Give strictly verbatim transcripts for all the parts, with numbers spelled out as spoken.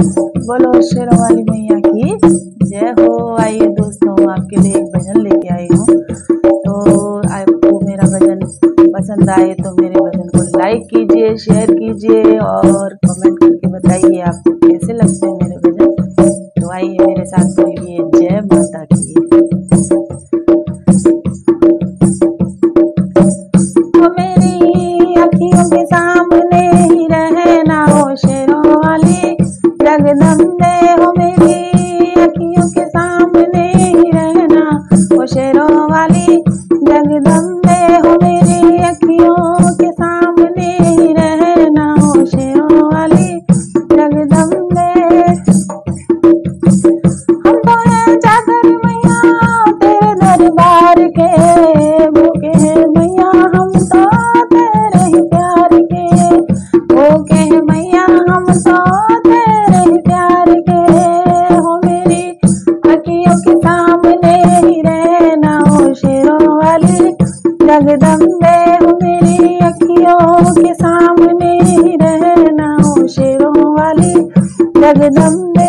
बोलो शेरों वाली मैया की जय हो। आइए दोस्तों, आपके लिए एक भजन लेके आई हूँ। तो आपको मेरा भजन पसंद आए तो मेरे भजन को लाइक कीजिए, शेयर कीजिए और कमेंट करके बताइए आपको कैसे लगते हैं मेरे भजन। तो आइए मेरे साथ बोलिए जय माता की। तो मेरी अखियों के सामने ही रहना हो शेरों वाली जगदम्बे, हो मेरी अखियों के सामने ही रहना हो शेरों वाली जगदम्बे, हो मेरी अखियों के सामने ही रहना हो शेरों वाली जगदम्बे। हम तो हैं चाकर मैया तेरे दरबार के, भूखे हैं मैया हम तो तेरे ही प्यार के, भूखे हैं मैया हम तो तेरे ही प्यार के, हो मेरी अखियों के सामने ही रहना हो शेरों वाली जगदम्बे, हो मेरी अखियों के सामने ही रहना हो शेरों वाली जगदम्बे।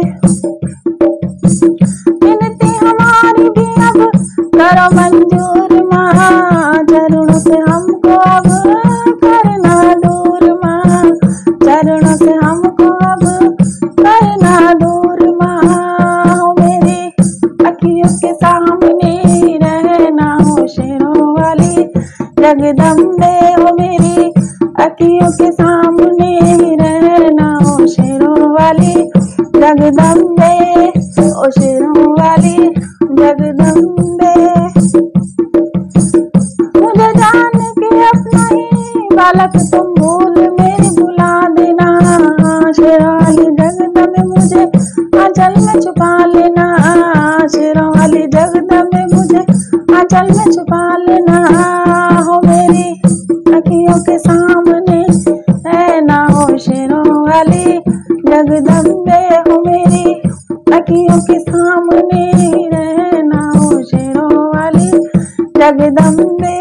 विनती हमारी भी अब करो मंजूर माँ, चरणों से हमको अब करना दूर माँ, चरणों से हमको अब करना दूर माँ, हो मेरी अखियों के सामने ही रहना हो शेरों वाली जगदम्बे, हो मेरी अखियों के सामने ही रहना हो शेरों वाली जगदम्बे, ओ शेरों वाली जगदम्बे। मुझे जान के अपना ही बालक तुम भूल मेरी भुला देना, शेरों वाली जगदम्बे मुझे आंचल में छुपा लेना, शेरों वाली जगदम्बे मुझे आंचल में छुपा लेना, हो मेरी अखियों के सामने रहना हो शेरों वाली जगदम्बे, हो मेरी अखियों के सामने रहना हो शेरों वाली जगदम्बे।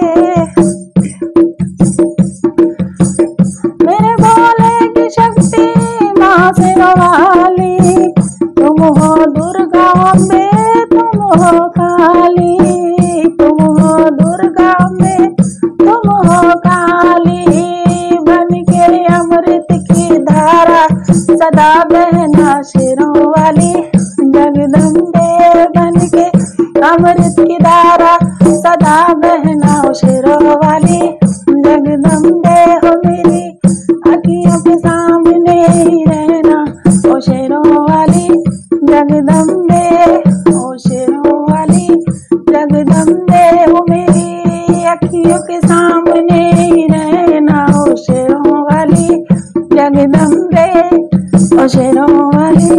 मेरे भोले की शक्ति माँ शेरों वाली, तुम हो दुर्गा अम्बे तुम हो काली, तुम हो दुर्गा अम्बे तुम हो काली, बन के अमृत की धारा सदा बहना शेरों वाली जगदम्बे, बन के अमृत की धारा सदा बहना हो शेरों वाली जगदम्बे, हो मेरी अखियों के सामने ही रहना हो शेरों वाली जगदम्बे, हो शेरों वाली जगदम्बे, हो मेरी अखियों के सामने ही रहना हो शेरों वाली जगदम्बे, ओ शेरों वाली